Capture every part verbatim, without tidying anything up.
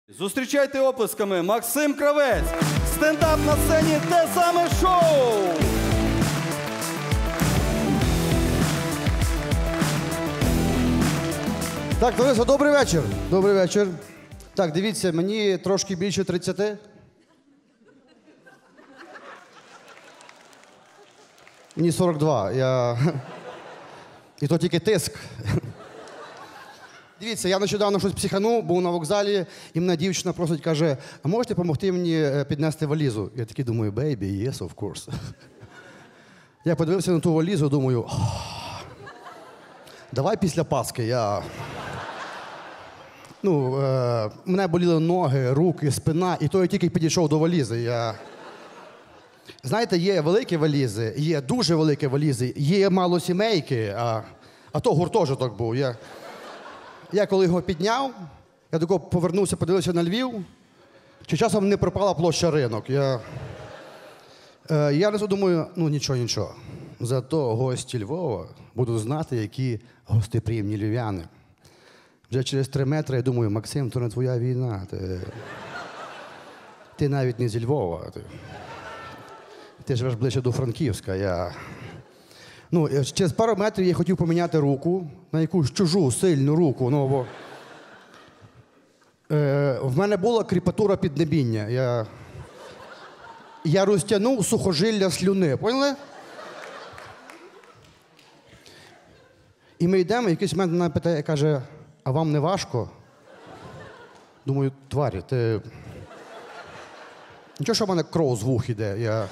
Зустрічайте оплесками Максим Кравець. Стендап на сцені «Те саме шоу». Так, товариство, добрий вечір. Добрий вечір. Так, дивіться, мені трошки більше тридцяти. Мені сорок два. Я... І то тільки тиск. Дивіться, я нещодавно щось психанув, був на вокзалі, і мене дівчина просить, каже, а можете допомогти мені піднести валізу? Я такий думаю, baby, yes, of course. Я подивився на ту валізу, думаю, давай після Пасхи, я... Ну, е, мене боліли ноги, руки, спина, і то я тільки підійшов до валізи. Я... Знаєте, є великі валізи, є дуже великі валізи, є малосімейки, а, а то гуртожиток був. Я... Я коли його підняв, я тако повернувся, подивився на Львів, чи часом не пропала площа Ринок. Я, е, я не думаю, ну нічого, нічого. Зато гості Львова будуть знати, які гостеприємні львів'яни. Вже через три метри я думаю, Максим, то не твоя війна. Ти, ти навіть не зі Львова. Ти, ти живеш ближче до Франківська. Я... Ну, через пару метрів я хотів поміняти руку на якусь чужу, сильну руку. Ну, бо... е, в мене була кріпатура піднебіння. Я, я розтягнув сухожилля слюни. Поняли? І ми йдемо, і якийсь момент мене питає, каже, а вам не важко? Думаю, тварі, ти... Нічого, що в мене кров з вух іде. Я...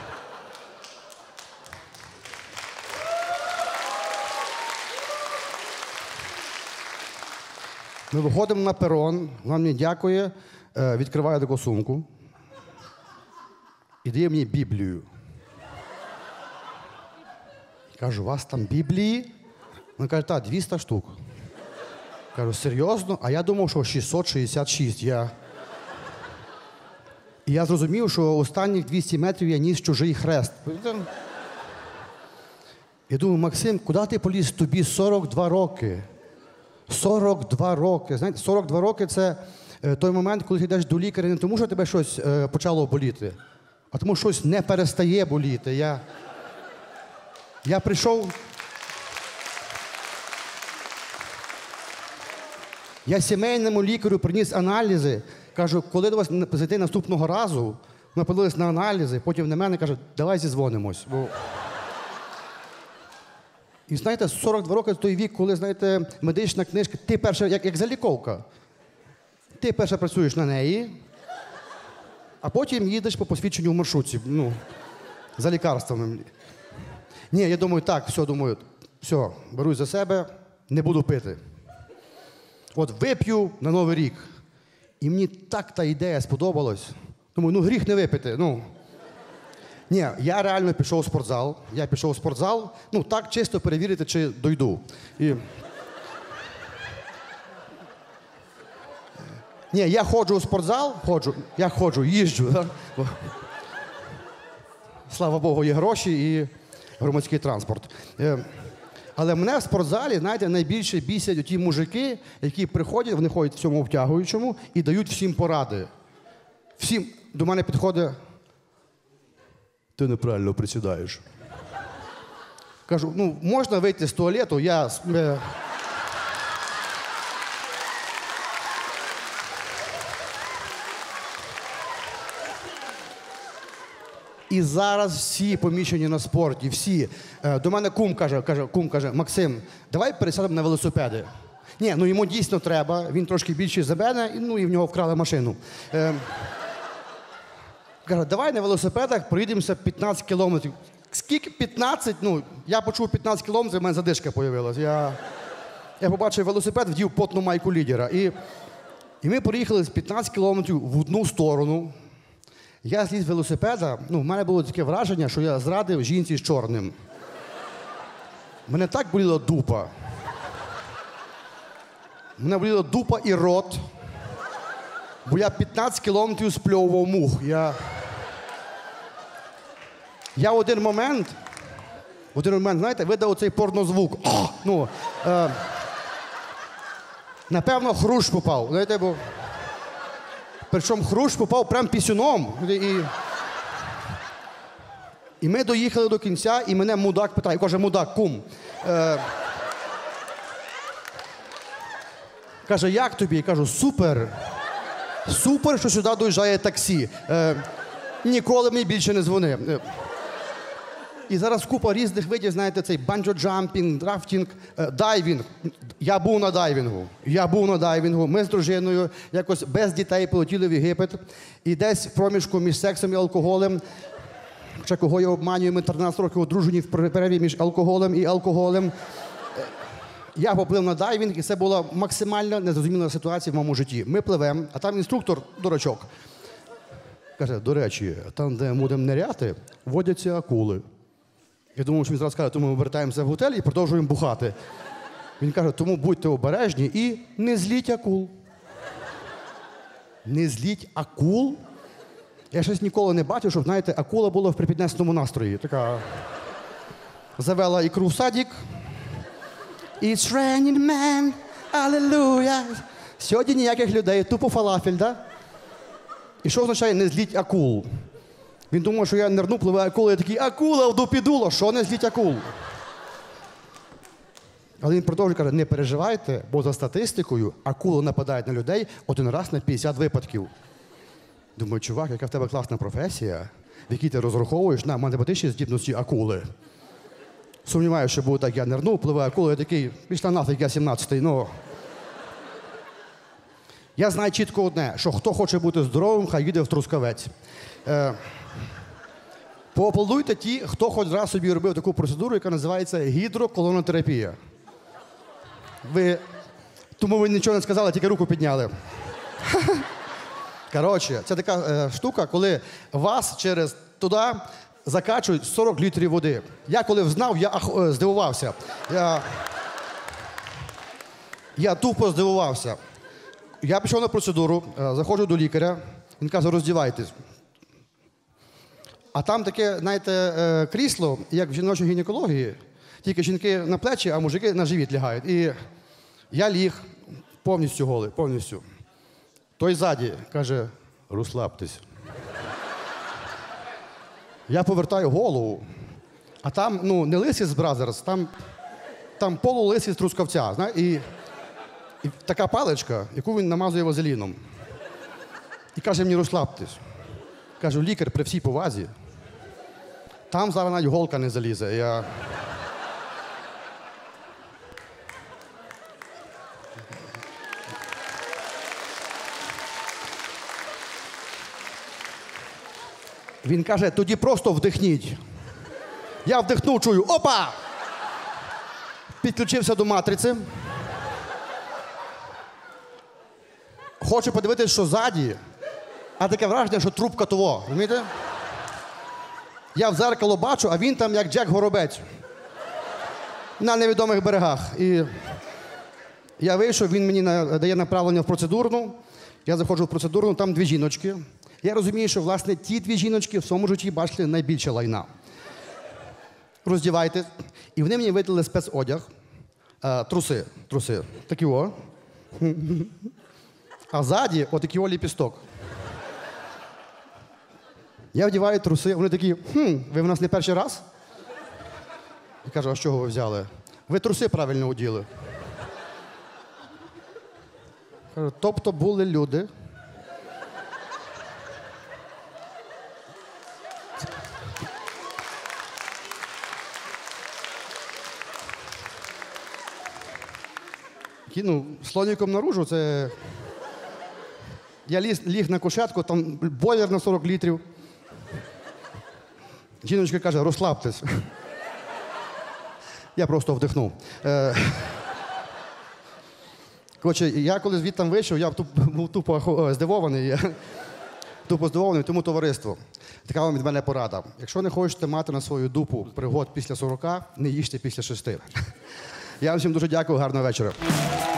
Ми виходимо на перон, вона мені дякує, відкриває таку сумку і дає мені Біблію. Кажу, у вас там Біблії? Вона каже, так, двісті штук. Кажу, серйозно? А я думав, що шістсот шістдесят шість. Я... І я зрозумів, що останніх двісті метрів я ніс чужий хрест. Я думаю, Максим, куди ти поліз? Тобі сорок два роки. сорок два роки. Знаєте, сорок два роки – це той момент, коли ти йдеш до лікаря не тому, що тебе щось е, почало боліти, а тому, що щось не перестає боліти. Я, я прийшов... Я сімейному лікарю приніс аналізи. Кажу, коли до вас зайти наступного разу, ми подивилися на аналізи, потім на мене каже, давай зізвонимось. Бо... І знаєте, сорок два роки – той вік, коли, знаєте, медична книжка, ти перша, як, як заліковка. Ти перша працюєш на неї, а потім їдеш по посвідченню в маршрутці, ну, за лікарствами. Ні, я думаю, так, все, думаю, все, берусь за себе, не буду пити. От вип'ю на Новий рік. І мені так та ідея сподобалась. Думаю, ну гріх не випити, ну. Ні, я реально пішов у спортзал. Я пішов у спортзал, ну так чисто перевірити, чи дойду. І... Ні, я ходжу у спортзал, ходжу, я ходжу, їжджу. Да? Слава Богу, є гроші і громадський транспорт. Але мене в спортзалі, знаєте, найбільше бісять ті мужики, які приходять, вони ходять в цьому обтягуючому і дають всім поради. Всім до мене підходить, ти неправильно присідаєш. Кажу, ну, можна вийти з туалету, я... Е... І зараз всі поміщені на спорті, всі. Е, до мене кум каже, каже, кум каже, Максим, давай пересядемо на велосипеди. Ні, ну йому дійсно треба, він трошки більший за мене, і, ну і в нього вкрали машину. Е, Каже, давай на велосипедах проїдемося п'ятнадцять кілометрів. Скільки? п'ятнадцять? Ну, я почув п'ятнадцять кілометрів, в мене задишка з'явилася. Я, я побачив велосипед, вдів потну майку лідера. І, і ми проїхали з п'ятнадцять кілометрів в одну сторону. Я зліз з велосипеда, ну, в мене було таке враження, що я зрадив жінці з чорним. Мене так боліла дупа. Мене боліла дупа і рот. Бо я п'ятнадцять кілометрів спльовував мух. Я... я в один момент, в один момент, знаєте, видав оцей порнозвук. О! Ну, е... Напевно, хрущ попав. Знаєте, бо... Причому хрущ попав прям пісюном. І... і ми доїхали до кінця, і мене мудак питає, каже, мудак, кум. Е... Каже, як тобі? Я кажу, супер. Супер, що сюди доїжджає таксі. Е... Ніколи мені більше не дзвони. Е... І зараз купа різних видів, знаєте, цей банджо-джампінг, рафтінг, е, дайвінг. Я був на дайвінгу. Я був на дайвінгу. Ми з дружиною якось без дітей полетіли в Єгипет. І десь в проміжку між сексом і алкоголем, ще кого я обманюю, ми тринадцять років одружені в перерві між алкоголем і алкоголем. Я поплив на дайвінг, і це була максимально незрозуміла ситуація в моєму житті. Ми пливемо, а там інструктор, дурачок, каже, до речі, там, де будемо ниряти, водяться акули. Я думав, що він зараз каже, тому ми вертаємося в готель і продовжуємо бухати. Він каже, тому будьте обережні і не зліть акул. Не зліть акул? Я щось ніколи не бачив, щоб, знаєте, акула була в припіднесному настрої. Така завела ікру в садик. It's raining man, алілуя. Сьогодні ніяких людей, тупо фалафель, да? І що означає не зліть акул? Він думав, що я нирну, пливе акула, я такий, акула в дупі дуло, що не зліть акул? Але він продовжує, каже, не переживайте, бо за статистикою акули нападають на людей один раз на п'ятдесят випадків. Думаю, чувак, яка в тебе класна професія, в якій ти розраховуєш на математичні здібності акули. Сумніваюся, що буде так, я нирну, пливе акула, я такий, пішла нафіг, я сімнадцятий, ну... Я знаю чітко одне, що хто хоче бути здоровим, хай їде в Трускавець. Е, поаплодуйте ті, хто хоч раз собі робив таку процедуру, яка називається гідроколонотерапія. Ви... Тому ви нічого не сказали, тільки руку підняли. Коротше, це така е, штука, коли вас через туди закачують сорок літрів води. Я коли взнав, я ах, е, здивувався. Я... я тупо здивувався. Я пішов на процедуру, е, заходжу до лікаря, він каже, роздівайтесь. А там таке, знаєте, е, крісло, як в жіночій гінекології, тільки жінки на плечі, а мужики на живіт лягають. І я ліг повністю голий, повністю. Той ззаді каже, розслабтесь. Я повертаю голову, а там, ну, не лисий з Бразерс, там, там полулисий з Трускавця, знаєте, і, і така паличка, яку він намазує вазеліном. І каже мені, розслабтесь. Кажу, лікар, при всій повазі, там зараз навіть голка не залізе. Я... Він каже, тоді просто вдихніть. Я вдихнув, чую, опа! Підключився до матриці. Хочу подивитися, що ззаді, а таке враження, що трубка того. Розумієте? Я в дзеркало бачу, а він там як Джек Горобець. На невідомих берегах. І я вийшов, він мені дає направлення в процедурну. Я заходжу в процедурну, там дві жіночки. Я розумію, що, власне, ті дві жіночки в своєму житті бачили найбільше лайна. Роздівайтесь. І вони мені видали спецодяг. А, труси. Труси. Такі о. А ззаді отакий о ліпісток. Я вдіваю труси, вони такі, хм, ви в нас не перший раз? Я кажу, а з чого ви взяли? Ви труси правильно оділи. Кажу, тобто були люди, ну, слоніком наружу, це... Я ліг, ліг на кушетку, там бойлер на сорок літрів. Жіночка каже, розслабтесь. Я просто вдихнув. Е... Коротше, я коли звідти вийшов, я був тупо здивований. Я... Тупо здивований, тому товариство. Така вам від мене порада. Якщо не хочете мати на свою дупу пригод після сорока, не їжте після шести. Я вам всім дуже дякую, гарного вечора.